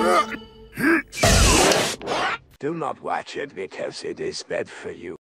Do not watch it because it is bad for you.